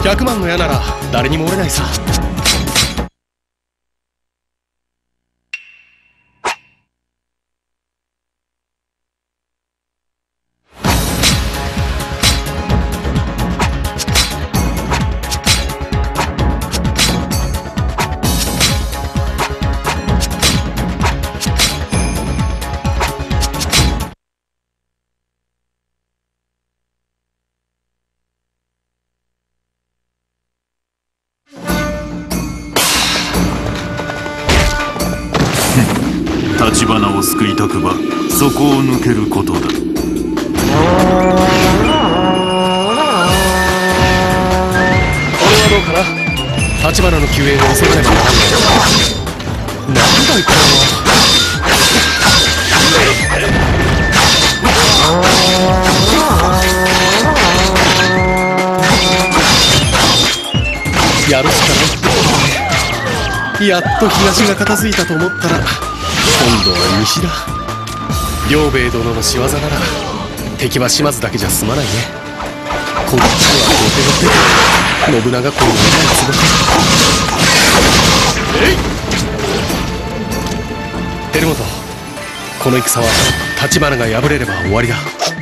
100万の矢なら誰にも折れないさ。 橘を救いたくばそこを抜けることだ。 これはどうかな。橘の救援を急がねばならんの。なんだいこれは。やるしかない。やっと東が片付いたと思ったら今度は西だ。両兵衛殿の仕業なら敵は島津だけじゃ済まないね。こっちは後手後手、信長公の偉い都合か。輝元、この戦は橘が敗れれば終わりだ。